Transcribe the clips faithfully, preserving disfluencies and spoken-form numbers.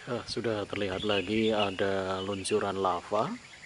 Ya, sudah terlihat lagi ada luncuran lava.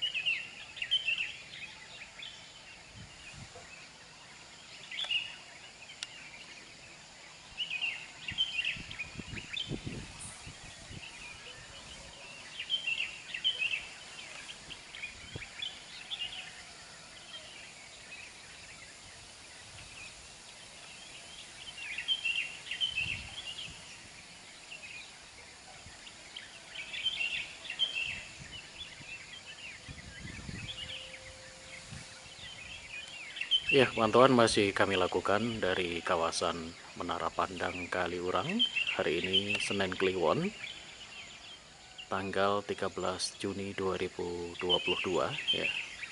Ya, pantauan masih kami lakukan dari kawasan Menara Pandang Kaliurang. Hari ini Senin Kliwon, tanggal tiga belas Juni dua ribu dua puluh dua ya.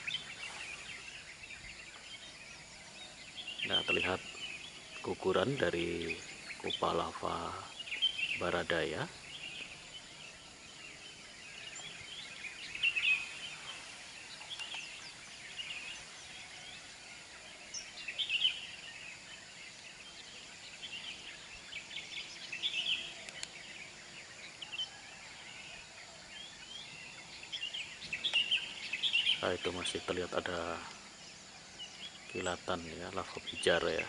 Nah, terlihat guguran dari kupa lava Baradaya. Nah, itu masih terlihat ada kilatan ya, lava pijar ya.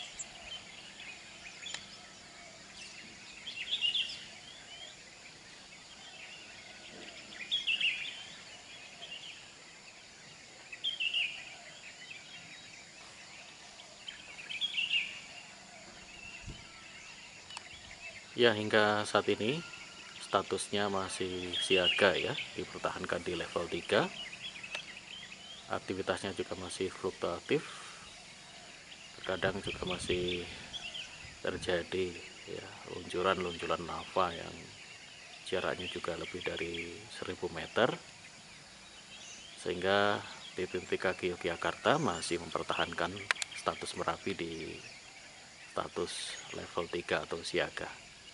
Ya, hingga saat ini statusnya masih siaga ya, dipertahankan di level tiga. Aktivitasnya juga masih fluktuatif, terkadang juga masih terjadi ya luncuran-luncuran lava yang jaraknya juga lebih dari seribu meter, sehingga B P M T K Yogyakarta masih mempertahankan status Merapi di status level tiga atau siaga.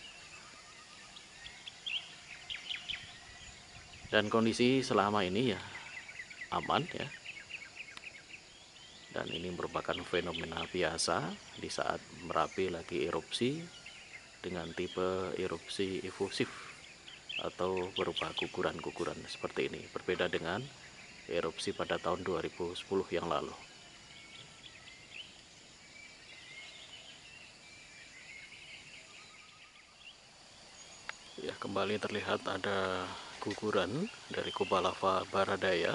Dan kondisi selama ini ya aman ya, dan ini merupakan fenomena biasa di saat Merapi lagi erupsi dengan tipe erupsi efusif atau berupa guguran-guguran seperti ini, berbeda dengan erupsi pada tahun dua ribu sepuluh yang lalu. Ya, kembali terlihat ada guguran dari kuba lava Baradaya.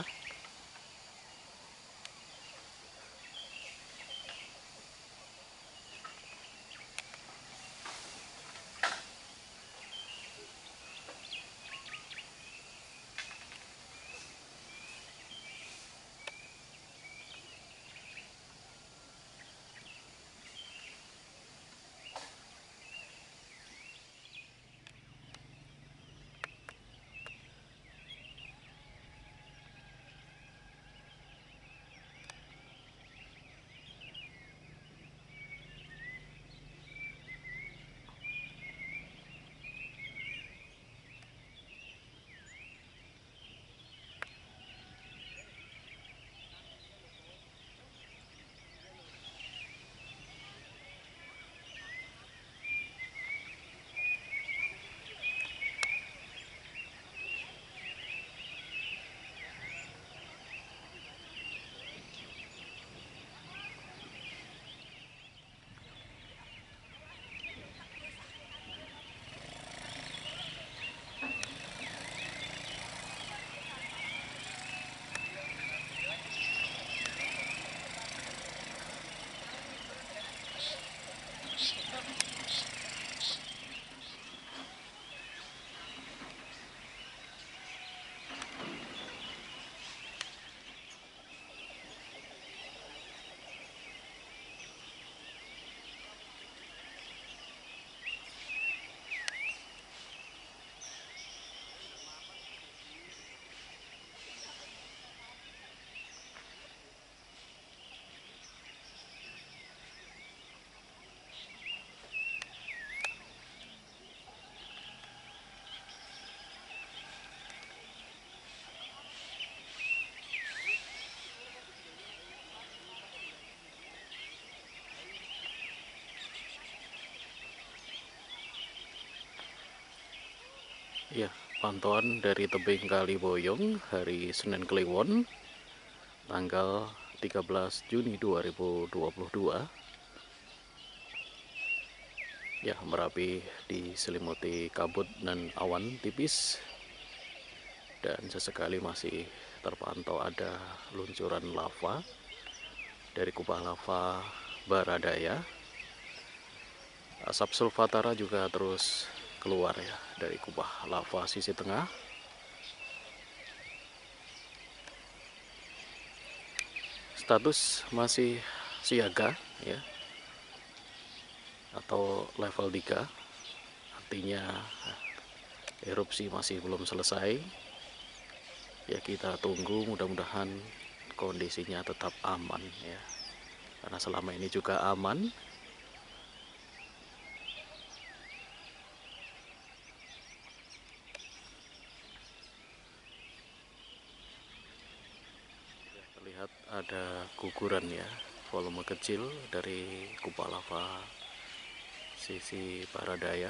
Ya, pantauan dari tebing Kali Boyong hari Senin Kliwon tanggal tiga belas Juni dua ribu dua puluh dua. Ya, Merapi diselimuti kabut dan awan tipis, dan sesekali masih terpantau ada luncuran lava dari kubah lava Baradaya. Asap sulfatara juga terus keluar ya dari kubah lava sisi tengah. Status masih siaga ya, atau level tiga, artinya erupsi masih belum selesai. Ya, kita tunggu, mudah-mudahan kondisinya tetap aman ya, karena selama ini juga aman. Terlihat ada guguran ya, volume kecil dari kubah lava sisi Baradaya.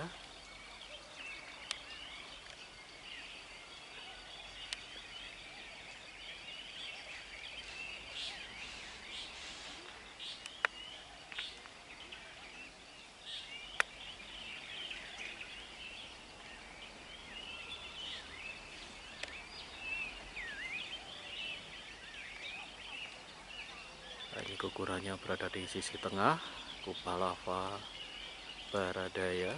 Ini gugurannya berada di sisi tengah kubah lava Baradaya.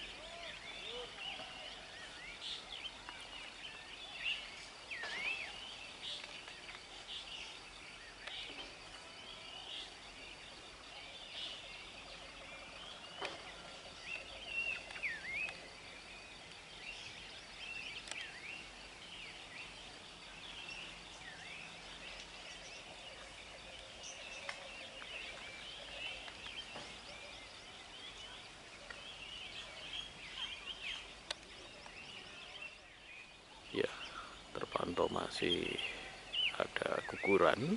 Ya, terpantau masih ada guguran.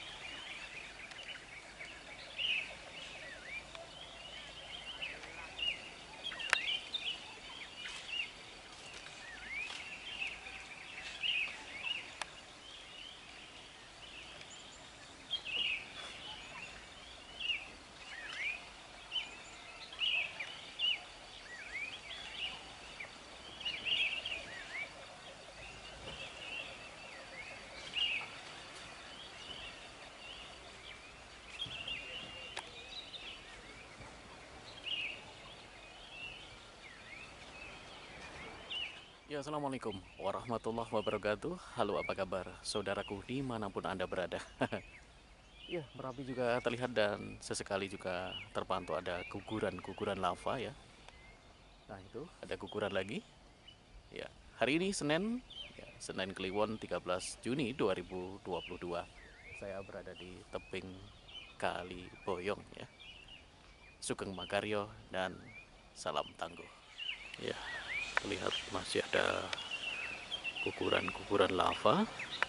Ya, Assalamualaikum warahmatullahi wabarakatuh. Halo, apa kabar saudaraku dimanapun Anda berada? Ya, Merapi juga terlihat dan sesekali juga terpantau ada guguran-guguran lava ya. Nah, itu ada guguran lagi. Ya, hari ini Senin, ya, Senin Kliwon tiga belas Juni dua ribu dua puluh dua. Saya berada di tebing Kali Boyong ya. Sugeng Makaryo dan salam tangguh. Ya, terlihat masih ada guguran-guguran lava.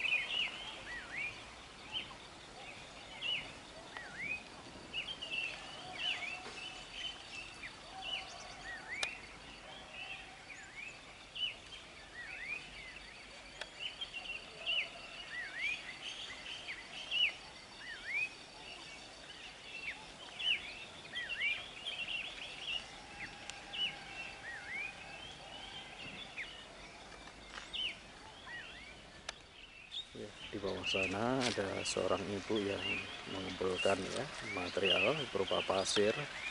Ya, di bawah sana ada seorang ibu yang mengumpulkan ya material berupa pasir